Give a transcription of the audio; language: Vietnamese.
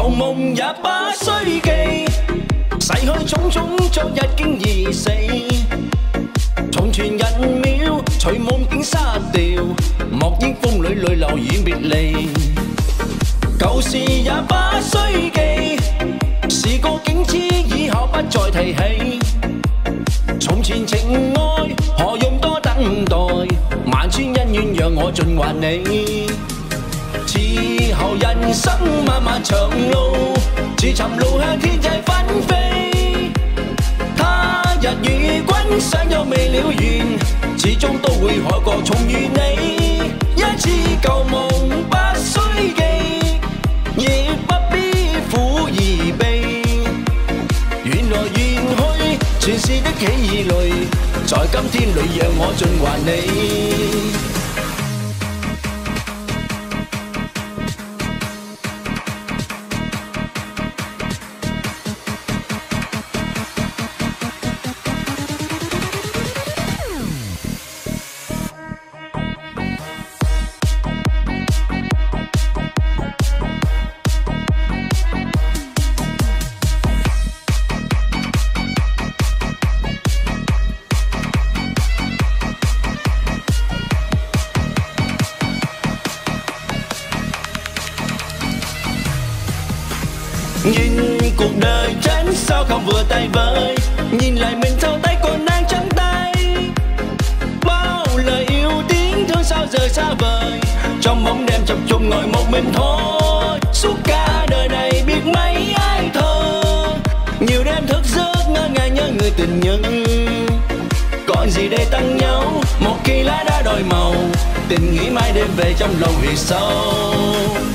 舊夢也不需記，逝去種種昨日經已死。從前人渺，隨夢境失掉，莫憶風裏淚流已別離。舊事也不需記，時過境遷以後不再提起。從前情愛何用多等待，萬千恩怨讓我盡還你。此後人生漫漫長路，自尋路向天際紛飛。他日與君相約未了緣，始終都會海角重遇你。一次舊夢不需記，亦不必苦而悲。緣來緣去，前世的喜與淚，在今天裏讓我盡還你。Nhìn cuộc đời tránh sao không vừa tay với, nhìn lại mình thâu tay còn đang trắng tay. Bao lời yêu tiếng thương sao giờ xa vời, trong bóng đêm chập trùng ngồi một mình thôi. Suốt cả đời này biết mấy ai thơ, nhiều đêm thức giấc ngỡ ngàng nhớ người tình nhân. Còn gì để tăng nhau, một khi lá đã đôi màu, tình nghĩ mãi đêm về trong lòng vì sâu.